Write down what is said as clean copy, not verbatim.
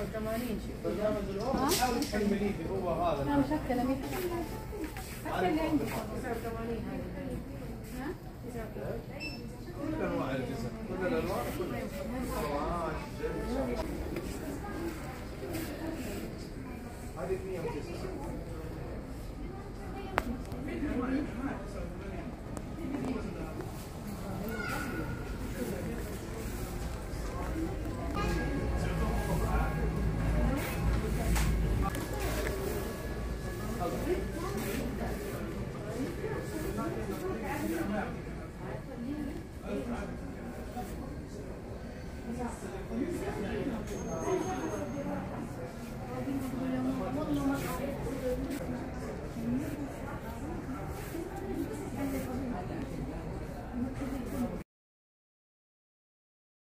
89 شيء. حاول تحمليه هو هذا. لا مشكلة 100. حتى اللي عندي 89 هذه. ها؟ 89. كل انواع الجزم، كل الالوان هذه 109.